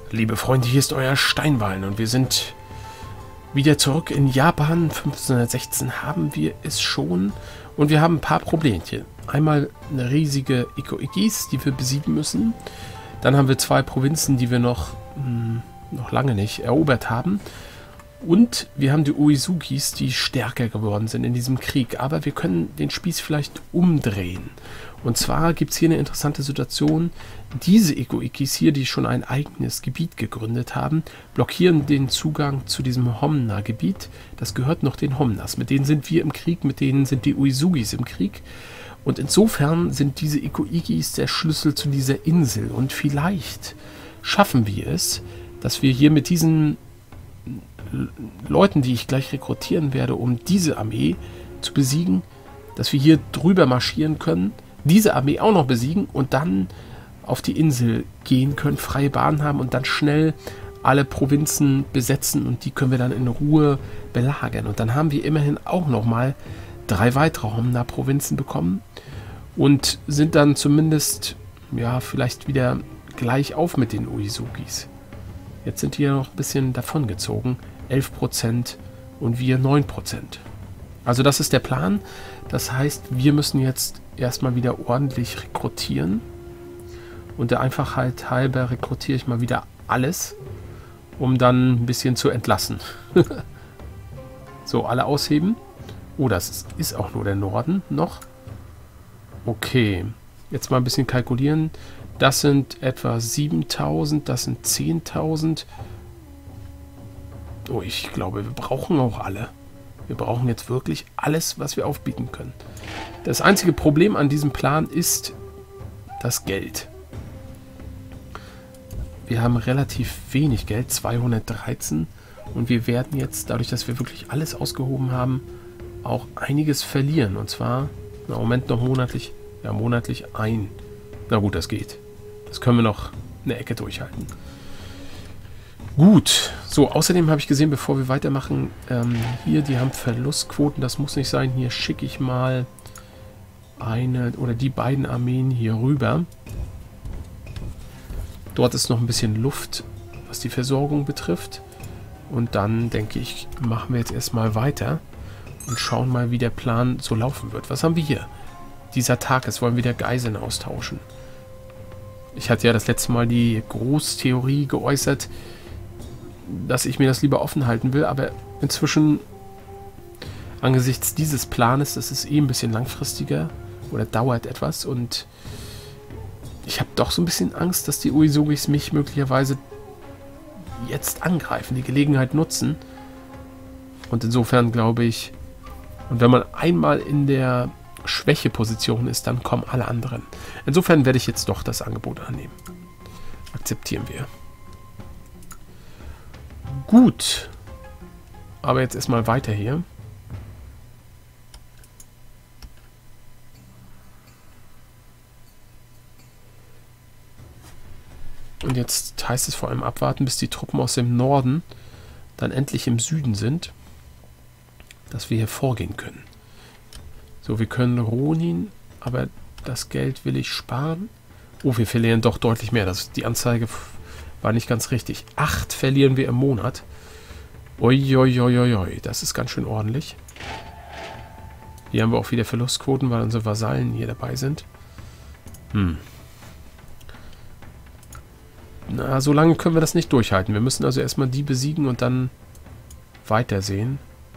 Liebe Freunde, hier ist euer Steinballen und wir sind wieder zurück in Japan. 1516 haben wir es schon und wir haben ein paar Problemchen. Einmal eine riesige Iko-Ikis, die wir besiegen müssen. Dann haben wir zwei Provinzen, die wir noch lange nicht erobert haben. Und wir haben die Uezugis, die stärker geworden sind in diesem Krieg. Aber wir können den Spieß vielleicht umdrehen. Und zwar gibt es hier eine interessante Situation. Diese Iko-Ikis hier, die schon ein eigenes Gebiet gegründet haben, blockieren den Zugang zu diesem Homna-Gebiet. Das gehört noch den Homnas. Mit denen sind wir im Krieg, mit denen sind die Uezugis im Krieg. Und insofern sind diese Iko-Ikis der Schlüssel zu dieser Insel. Und vielleicht schaffen wir es, dass wir hier mit diesen Leuten, die ich gleich rekrutieren werde, um diese Armee zu besiegen, dass wir hier drüber marschieren können, diese Armee auch noch besiegen und dann auf die Insel gehen können, freie Bahn haben und dann schnell alle Provinzen besetzen und die können wir dann in Ruhe belagern. Und dann haben wir immerhin auch nochmal 3 weitere Homna-Provinzen bekommen und sind dann zumindest, ja, vielleicht wieder gleich auf mit den Uezugis. Jetzt sind die ja noch ein bisschen davongezogen. 11% und wir 9%. Also das ist der Plan. Das heißt, wir müssen jetzt erstmal wieder ordentlich rekrutieren. Und der Einfachheit halber rekrutiere ich mal wieder alles, um dann ein bisschen zu entlassen. So, alle ausheben. Oh, das ist auch nur der Norden noch. Okay, jetzt mal ein bisschen kalkulieren. Das sind etwa 7.000, das sind 10.000. Oh, ich glaube, wir brauchen auch alle. Wir brauchen jetzt wirklich alles, was wir aufbieten können. Das einzige Problem an diesem Plan ist das Geld. Wir haben relativ wenig Geld, 213. Und wir werden jetzt, dadurch, dass wir wirklich alles ausgehoben haben, auch einiges verlieren. Und zwar, im Moment noch monatlich, ja, monatlich ein. Na gut, das geht. Das können wir noch eine Ecke durchhalten. Gut, so, außerdem habe ich gesehen, bevor wir weitermachen, hier, die haben Verlustquoten, das muss nicht sein. Hier schicke ich mal eine oder die beiden Armeen hier rüber. Dort ist noch ein bisschen Luft, was die Versorgung betrifft. Und dann, denke ich, machen wir jetzt erstmal weiter und schauen mal, wie der Plan so laufen wird. Was haben wir hier? Dieser Tag, es wollen wieder Geiseln austauschen. Ich hatte ja das letzte Mal die Großtheorie geäußert, dass ich mir das lieber offen halten will, aber inzwischen angesichts dieses Planes, das ist ein bisschen langfristiger oder dauert etwas und ich habe doch so ein bisschen Angst, dass die Uezugis mich möglicherweise jetzt angreifen, die Gelegenheit nutzen und insofern glaube ich, und wenn man einmal in der Schwächeposition ist, dann kommen alle anderen. Insofern werde ich jetzt doch das Angebot annehmen. Akzeptieren wir. Gut. Aber jetzt erstmal weiter hier. Und jetzt heißt es vor allem abwarten, bis die Truppen aus dem Norden dann endlich im Süden sind, dass wir hier vorgehen können. So, wir können Ronin, aber das Geld will ich sparen. Oh, wir verlieren doch deutlich mehr. Die Anzeige war nicht ganz richtig. 8 verlieren wir im Monat. Uiuiuiui, das ist ganz schön ordentlich. Hier haben wir auch wieder Verlustquoten, weil unsere Vasallen hier dabei sind. Na, so lange können wir das nicht durchhalten. Wir müssen also erstmal die besiegen und dann weitersehen.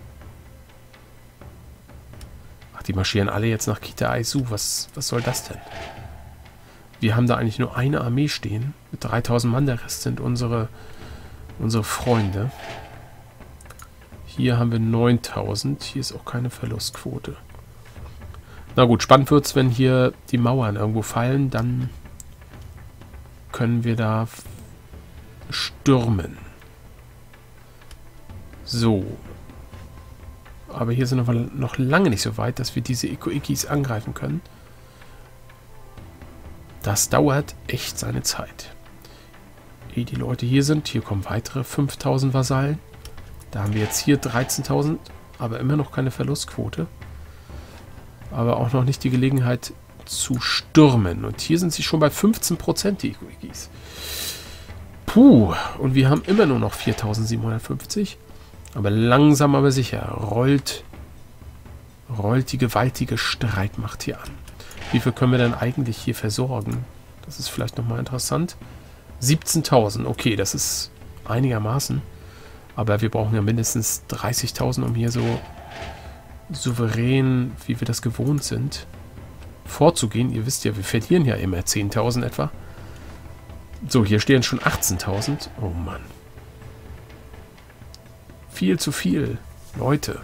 Ach, die marschieren alle jetzt nach Kita-Aizu. Was soll das denn? Wir haben da eigentlich nur eine Armee stehen. Mit 3000 Mann, der Rest sind unsere Freunde. Hier haben wir 9000. Hier ist auch keine Verlustquote. Na gut, spannend wird es, wenn hier die Mauern irgendwo fallen. Dann können wir da stürmen. So. Aber hier sind wir noch lange nicht so weit, dass wir diese Iko-Ikis angreifen können. Das dauert echt seine Zeit. Ehe die Leute hier sind, hier kommen weitere 5000 Vasallen. Da haben wir jetzt hier 13.000, aber immer noch keine Verlustquote. Aber auch noch nicht die Gelegenheit zu stürmen. Und hier sind sie schon bei 15%, die Iko-Ikis. Puh, und wir haben immer nur noch 4750. Aber langsam aber sicher rollt die gewaltige Streitmacht hier an. Wie viel können wir denn eigentlich hier versorgen? Das ist vielleicht nochmal interessant. 17.000, okay, das ist einigermaßen. Aber wir brauchen ja mindestens 30.000, um hier so souverän, wie wir das gewohnt sind, vorzugehen. Ihr wisst ja, wir verlieren ja immer 10.000 etwa. So, hier stehen schon 18.000. Oh Mann. Viel zu viel, Leute.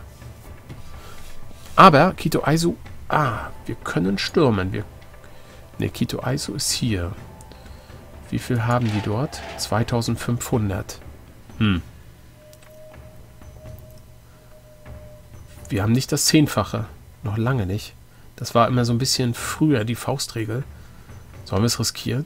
Aber Kito Aizu... Ah, wir können stürmen. Ne, Kito Aizu ist hier. Wie viel haben die dort? 2.500. Wir haben nicht das 10-fache. Noch lange nicht. Das war immer so ein bisschen früher die Faustregel. Sollen wir es riskieren?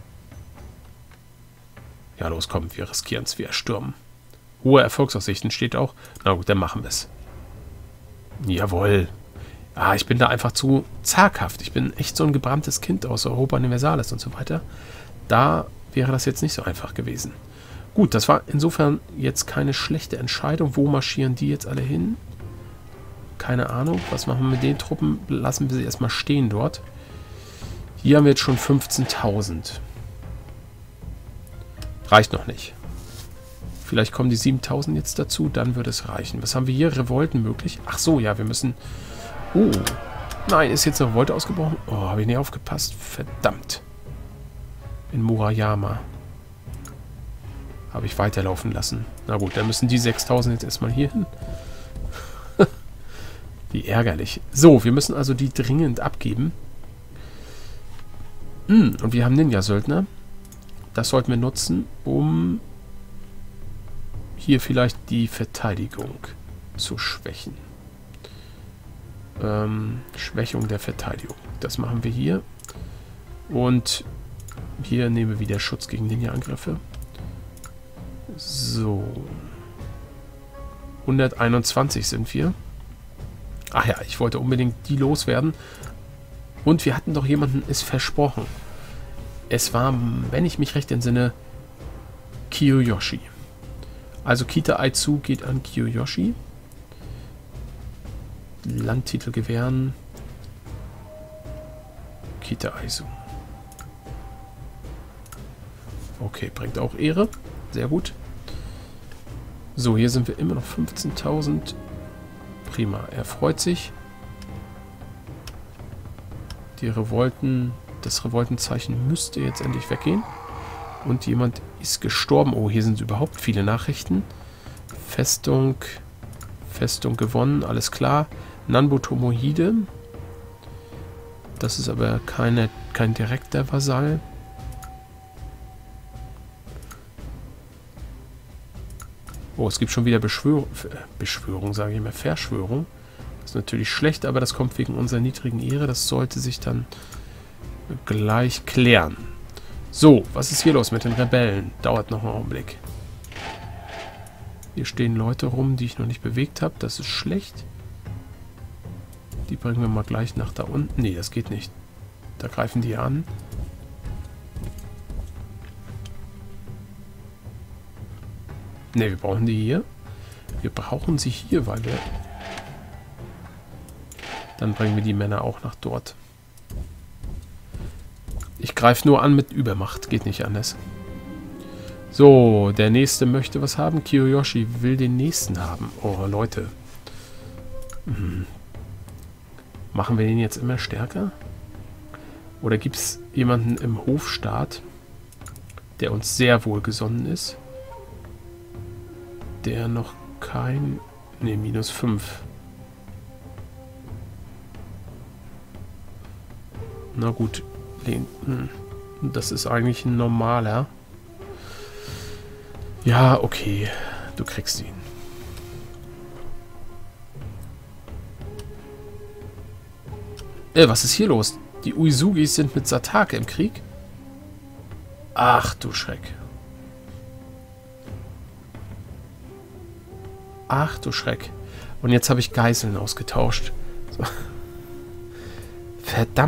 Ja, los, komm, wir riskieren es. Wir erstürmen. Hohe Erfolgsaussichten steht auch. Na gut, dann machen wir es. Jawohl. Ah, ich bin da einfach zu zaghaft. Ich bin echt so ein gebranntes Kind aus Europa Universalis und so weiter. Da wäre das jetzt nicht so einfach gewesen. Gut, das war insofern jetzt keine schlechte Entscheidung. Wo marschieren die jetzt alle hin? Keine Ahnung. Was machen wir mit den Truppen? Lassen wir sie erstmal stehen dort. Hier haben wir jetzt schon 15.000. Reicht noch nicht. Vielleicht kommen die 7.000 jetzt dazu, dann würde es reichen. Was haben wir hier? Revolten möglich? Ach so, ja, wir müssen... Oh, nein, ist jetzt eine Revolte ausgebrochen? Oh, habe ich nicht aufgepasst. Verdammt. In Murayama. Habe ich weiterlaufen lassen. Na gut, dann müssen die 6.000 jetzt erstmal hier hin. Wie ärgerlich. So, wir müssen also die dringend abgeben. Und wir haben Ninja-Söldner. Das sollten wir nutzen, um hier vielleicht die Verteidigung zu schwächen. Schwächung der Verteidigung. Das machen wir hier. Und hier nehmen wir wieder Schutz gegen Ninja-Angriffe. So. 121 sind wir. Ach ja, ich wollte unbedingt die loswerden. Und wir hatten doch jemanden, ist versprochen. Es war, wenn ich mich recht entsinne, Kiyoyoshi. Also Kita Aizu geht an Kiyoyoshi. Landtitel gewähren. Kita Aizu. Okay, bringt auch Ehre. Sehr gut. So, hier sind wir immer noch 15.000. Prima, er freut sich. Die Revolten, das Revoltenzeichen müsste jetzt endlich weggehen. Und jemand ist gestorben. Oh, hier sind überhaupt viele Nachrichten. Festung gewonnen, alles klar. Nanbo Tomohide. Das ist aber kein direkter Vasall. Oh, es gibt schon wieder Beschwörung, sage ich immer, Verschwörung. Das ist natürlich schlecht, aber das kommt wegen unserer niedrigen Ehre. Das sollte sich dann gleich klären. So, was ist hier los mit den Rebellen? Dauert noch einen Augenblick. Hier stehen Leute rum, die ich noch nicht bewegt habe. Das ist schlecht. Die bringen wir mal gleich nach da unten. Nee, das geht nicht. Da greifen die an. Ne, wir brauchen die hier. Wir brauchen sie hier, weil wir... Dann bringen wir die Männer auch nach dort. Ich greife nur an mit Übermacht. Geht nicht anders. So, der nächste möchte was haben. Kiyoyoshi will den nächsten haben. Oh, Leute. Machen wir den jetzt immer stärker? Oder gibt es jemanden im Hofstaat, der uns sehr wohlgesonnen ist? Der noch kein... Ne, -5. Na gut. Das ist eigentlich ein normaler. Ja, okay. Du kriegst ihn. Was ist hier los? Die Uesugis sind mit Satake im Krieg? Ach du Schreck. Ach du Schreck. Und jetzt habe ich Geiseln ausgetauscht. So.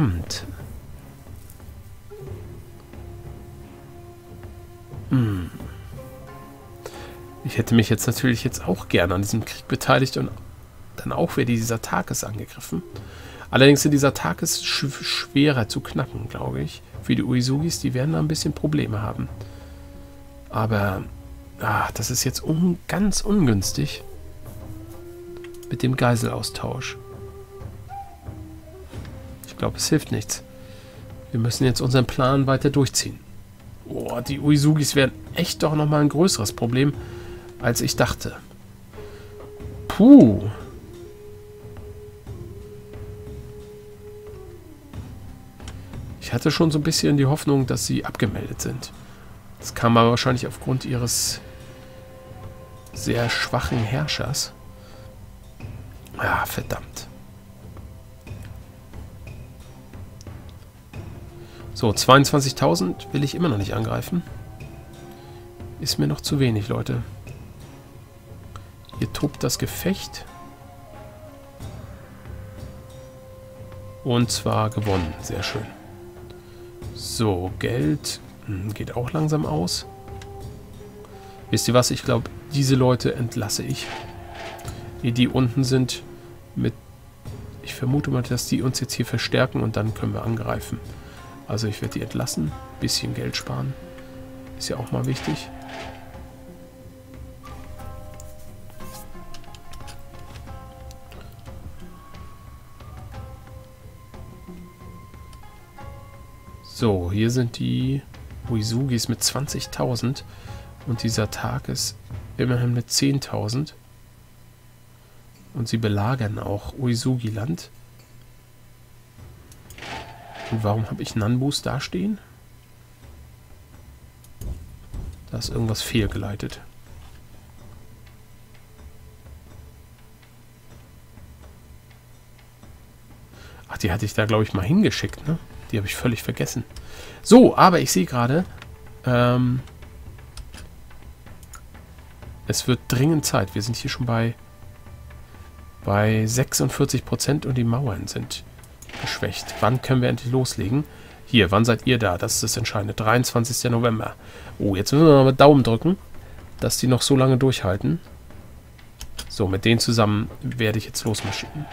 Verdammt. Ich hätte mich jetzt natürlich auch gerne an diesem Krieg beteiligt und dann auch wieder dieser Takes angegriffen. Allerdings sind dieser Takes schwerer zu knacken, glaube ich. Für die Uesugis, die werden da ein bisschen Probleme haben. Aber das ist jetzt ganz ungünstig mit dem Geiselaustausch. Ich glaube, es hilft nichts. Wir müssen jetzt unseren Plan weiter durchziehen. Oh, die Uesugis werden echt doch nochmal ein größeres Problem, als ich dachte. Puh. Ich hatte schon so ein bisschen die Hoffnung, dass sie abgemeldet sind. Das kam aber wahrscheinlich aufgrund ihres sehr schwachen Herrschers. Ja, verdammt. So, 22.000 will ich immer noch nicht angreifen. Ist mir noch zu wenig, Leute. Hier tobt das Gefecht. Und zwar gewonnen. Sehr schön. So, Geld geht auch langsam aus. Wisst ihr was? Ich glaube, diese Leute entlasse ich. Die unten sind mit... Ich vermute mal, dass die uns jetzt hier verstärken und dann können wir angreifen. Also ich werde die entlassen. Bisschen Geld sparen. Ist ja auch mal wichtig. So, hier sind die Uesugis mit 20.000 und dieser Tag ist immerhin mit 10.000. Und sie belagern auch Uesugi-Land. Und warum habe ich Nanbus dastehen? Da ist irgendwas fehlgeleitet. Ach, die hatte ich da, glaube ich, mal hingeschickt, ne? Die habe ich völlig vergessen. So, aber ich sehe gerade, es wird dringend Zeit. Wir sind hier schon bei 46% und die Mauern sind geschwächt. Wann können wir endlich loslegen? Hier, wann seid ihr da? Das ist das Entscheidende. 23. November. Oh, jetzt müssen wir mal mit Daumen drücken, dass die noch so lange durchhalten. So, mit denen zusammen werde ich jetzt losmarschieren.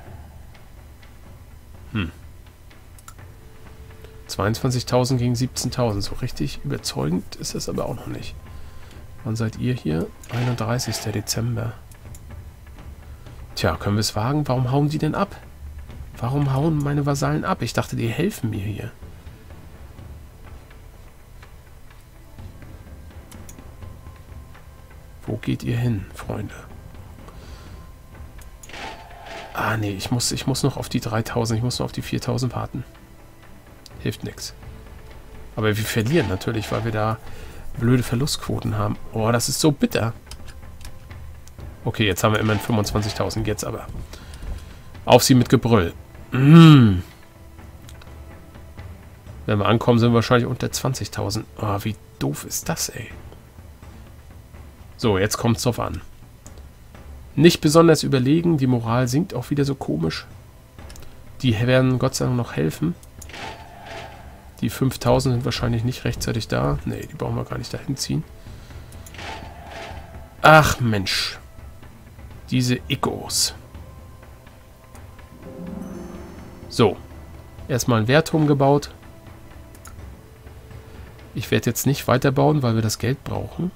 22.000 gegen 17.000. So richtig überzeugend ist das aber auch noch nicht. Wann seid ihr hier? 31. Dezember. Tja, können wir es wagen? Warum hauen die denn ab? Warum hauen meine Vasallen ab? Ich dachte, die helfen mir hier. Wo geht ihr hin, Freunde? Ah, nee, ich muss noch auf die 3.000, ich muss noch auf die 4.000 warten. Hilft nichts. Aber wir verlieren natürlich, weil wir da blöde Verlustquoten haben. Oh, das ist so bitter. Okay, jetzt haben wir immerhin 25.000. Jetzt aber. Auf sie mit Gebrüll. Wenn wir ankommen, sind wir wahrscheinlich unter 20.000. Oh, wie doof ist das, ey. So, jetzt kommt es drauf an. Nicht besonders überlegen. Die Moral sinkt auch wieder so komisch. Die werden Gott sei Dank noch helfen. Die 5.000 sind wahrscheinlich nicht rechtzeitig da. Ne, die brauchen wir gar nicht dahin ziehen. Ach Mensch. Diese Icos. So. Erstmal ein Wehrturm gebaut. Ich werde jetzt nicht weiterbauen, weil wir das Geld brauchen.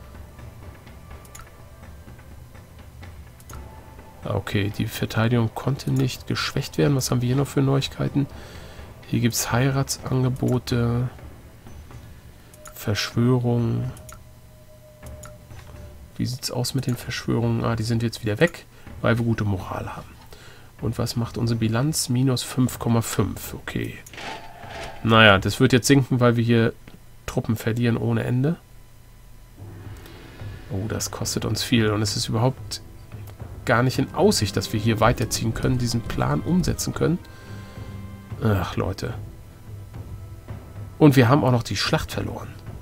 Okay, die Verteidigung konnte nicht geschwächt werden. Was haben wir hier noch für Neuigkeiten? Hier gibt es Heiratsangebote, Verschwörungen. Wie sieht es aus mit den Verschwörungen? Ah, die sind jetzt wieder weg, weil wir gute Moral haben. Und was macht unsere Bilanz? Minus 5,5. Okay. Naja, das wird jetzt sinken, weil wir hier Truppen verlieren ohne Ende. Oh, das kostet uns viel. Und es ist überhaupt gar nicht in Aussicht, dass wir hier weiterziehen können, diesen Plan umsetzen können. Ach, Leute. Und wir haben auch noch die Schlacht verloren.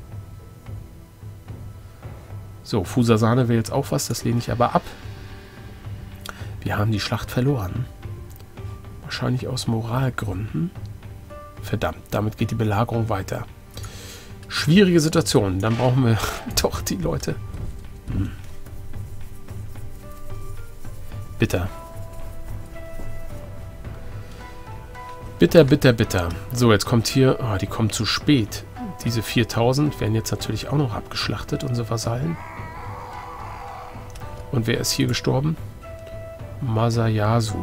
So, Fusasane will jetzt auch was, das lehne ich aber ab. Wir haben die Schlacht verloren. Wahrscheinlich aus Moralgründen. Verdammt, damit geht die Belagerung weiter. Schwierige Situation, dann brauchen wir doch die Leute. Bitter. Bitter, bitter, bitter. So, jetzt kommt hier... Oh, die kommt zu spät. Diese 4000 werden jetzt natürlich auch noch abgeschlachtet, unsere Vasallen. Und wer ist hier gestorben? Masayasu.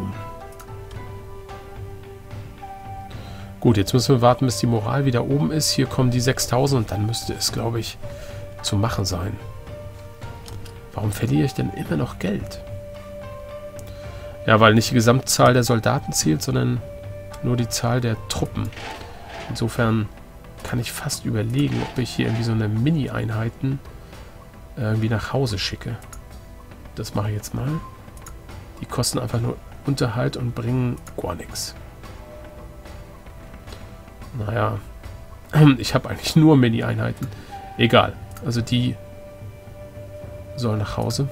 Gut, jetzt müssen wir warten, bis die Moral wieder oben ist. Hier kommen die 6000 und dann müsste es, glaube ich, zu machen sein. Warum verliere ich denn immer noch Geld? Ja, weil nicht die Gesamtzahl der Soldaten zählt, sondern nur die Zahl der Truppen. Insofern kann ich fast überlegen, ob ich hier irgendwie so eine Mini-Einheiten irgendwie nach Hause schicke. Das mache ich jetzt mal. Die kosten einfach nur Unterhalt und bringen gar nichts. Naja, ich habe eigentlich nur Mini-Einheiten. Egal. Also die sollen nach Hause.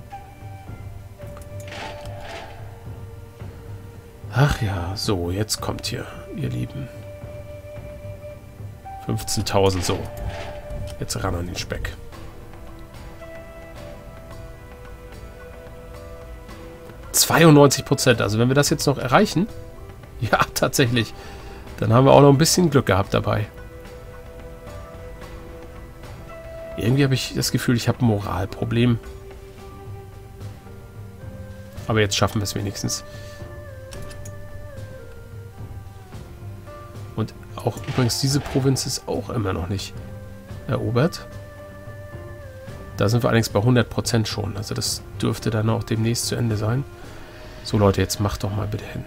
Ach ja, so, jetzt kommt hier, ihr Lieben. 15.000, so. Jetzt ran an den Speck. %, also wenn wir das jetzt noch erreichen, ja, tatsächlich, dann haben wir auch noch ein bisschen Glück gehabt dabei. Irgendwie habe ich das Gefühl, ich habe ein Moralproblem. Aber jetzt schaffen wir es wenigstens. Und auch übrigens, diese Provinz ist auch immer noch nicht erobert. Da sind wir allerdings bei 100% schon. Also das dürfte dann auch demnächst zu Ende sein. So Leute, jetzt macht doch mal bitte hin.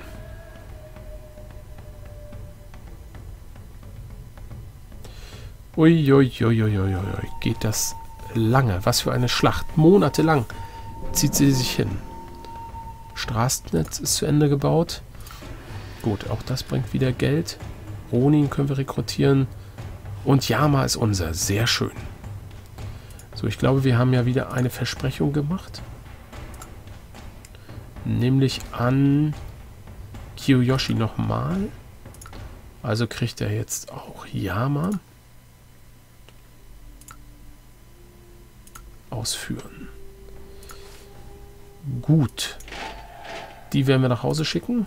Uiuiuiuiui, geht das lange. Was für eine Schlacht. Monatelang zieht sie sich hin. Straßennetz ist zu Ende gebaut. Gut, auch das bringt wieder Geld. Ronin können wir rekrutieren. Und Yama ist unser. Sehr schön. So, ich glaube, wir haben ja wieder eine Versprechung gemacht. Nämlich an Kiyoshi nochmal. Also kriegt er jetzt auch Yama. Ausführen. Gut. Die werden wir nach Hause schicken.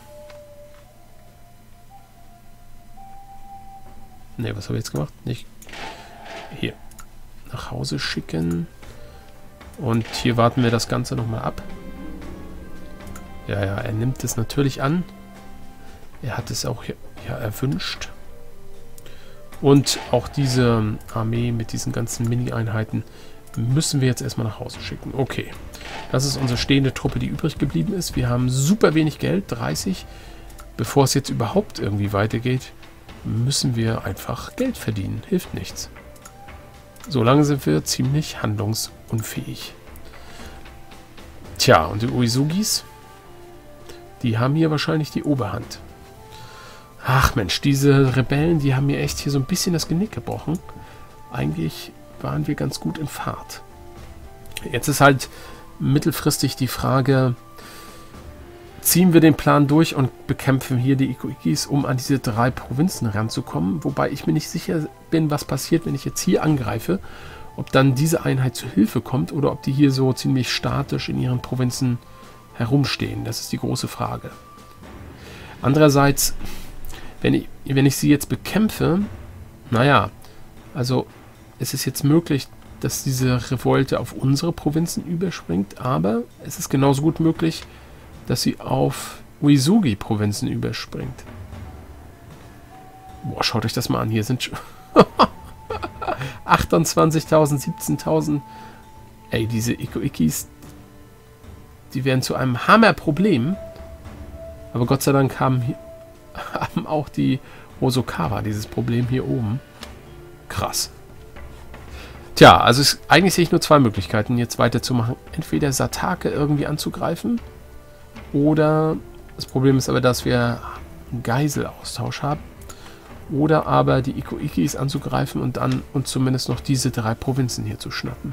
Ne, was habe ich jetzt gemacht? Nicht. Hier. Nach Hause schicken. Und hier warten wir das Ganze nochmal ab. Ja, ja, er nimmt es natürlich an. Er hat es auch ja, erwünscht. Und auch diese Armee mit diesen ganzen Mini-Einheiten müssen wir jetzt erstmal nach Hause schicken. Okay. Das ist unsere stehende Truppe, die übrig geblieben ist. Wir haben super wenig Geld, 30. Bevor es jetzt überhaupt irgendwie weitergeht, müssen wir einfach Geld verdienen. Hilft nichts. Solange sind wir ziemlich handlungsunfähig. Tja, und die Uesugis, die haben hier wahrscheinlich die Oberhand. Ach Mensch, diese Rebellen, die haben mir echt hier so ein bisschen das Genick gebrochen. Eigentlich waren wir ganz gut in Fahrt. Jetzt ist halt mittelfristig die Frage, ziehen wir den Plan durch und bekämpfen hier die Ikoikis, um an diese 3 Provinzen ranzukommen, wobei ich mir nicht sicher bin, was passiert, wenn ich jetzt hier angreife, ob dann diese Einheit zu Hilfe kommt oder ob die hier so ziemlich statisch in ihren Provinzen herumstehen. Das ist die große Frage. Andererseits, wenn ich sie jetzt bekämpfe, naja, also es ist jetzt möglich, dass diese Revolte auf unsere Provinzen überspringt, aber es ist genauso gut möglich, dass sie auf Uesugi-Provinzen überspringt. Boah, schaut euch das mal an. Hier sind 28.000, 17.000. Ey, diese Ikoikis, die werden zu einem Hammerproblem. Aber Gott sei Dank haben auch die Hosokawa dieses Problem hier oben. Krass. Tja, also eigentlich sehe ich nur 2 Möglichkeiten, jetzt weiterzumachen. Entweder Satake irgendwie anzugreifen, oder das Problem ist aber, dass wir einen Geiselaustausch haben. Oder aber die Ikoikis anzugreifen und dann uns zumindest noch diese 3 Provinzen hier zu schnappen.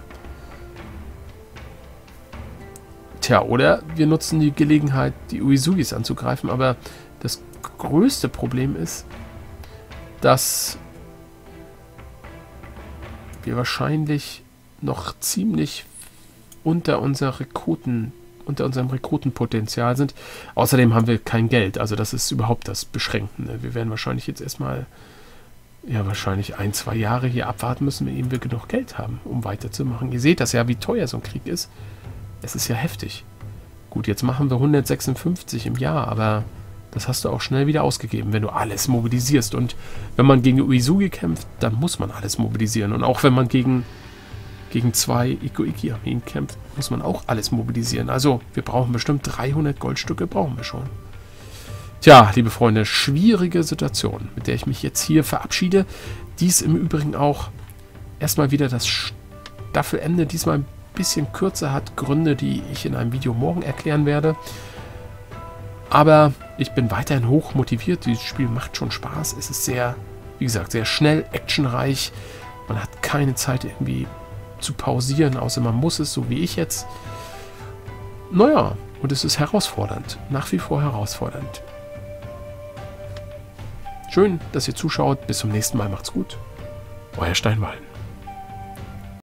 Tja, oder wir nutzen die Gelegenheit, die Uesugis anzugreifen, aber das größte Problem ist, dass wir wahrscheinlich noch ziemlich unter unserem Rekrutenpotenzial sind. Außerdem haben wir kein Geld. Also das ist überhaupt das Beschränkende. Wir werden wahrscheinlich jetzt erstmal, ja, wahrscheinlich 1-2 Jahre hier abwarten müssen, ehe wir genug Geld haben, um weiterzumachen. Ihr seht das ja, wie teuer so ein Krieg ist. Es ist ja heftig. Gut, jetzt machen wir 156 im Jahr, aber das hast du auch schnell wieder ausgegeben, wenn du alles mobilisierst. Und wenn man gegen Uesugi kämpft, dann muss man alles mobilisieren. Und auch wenn man gegen 2 Iko-Iki-Armeen kämpft, muss man auch alles mobilisieren. Also, wir brauchen bestimmt 300 Goldstücke, brauchen wir schon. Tja, liebe Freunde, schwierige Situation, mit der ich mich jetzt hier verabschiede. Dies im Übrigen auch erstmal wieder das Staffelende, diesmal ein bisschen kürzer, hat Gründe, die ich in einem Video morgen erklären werde. Aber ich bin weiterhin hoch motiviert. Dieses Spiel macht schon Spaß. Es ist sehr, wie gesagt, sehr schnell, actionreich. Man hat keine Zeit irgendwie zu pausieren, außer man muss es, so wie ich jetzt. Naja, und es ist herausfordernd. Nach wie vor herausfordernd. Schön, dass ihr zuschaut. Bis zum nächsten Mal. Macht's gut. Euer Steinwallen.